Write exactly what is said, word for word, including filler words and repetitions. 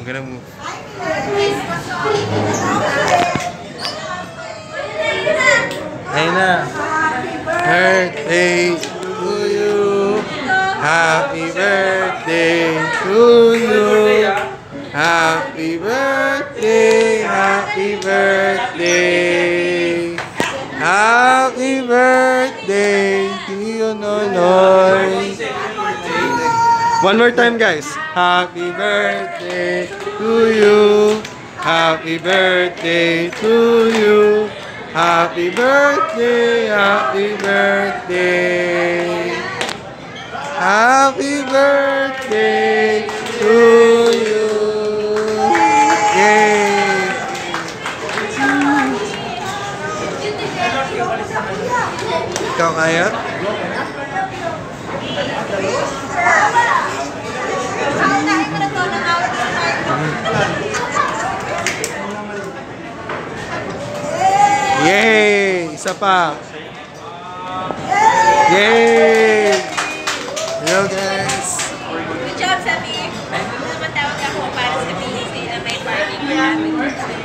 gonna move. Ayun na. Birthday to you. Happy birthday to you. Happy birthday. Happy birthday. Happy birthday to you, Nonoy. One more time, guys. Happy birthday to you. Happy birthday to you. Happy birthday, happy birthday. Happy birthday to you. Yay! Ikaw kaya? Yay! Isa pa. Yay! Hello guys. Good job, Sabi. Namatawag ako para sabihin sa'yo na may party ko namin.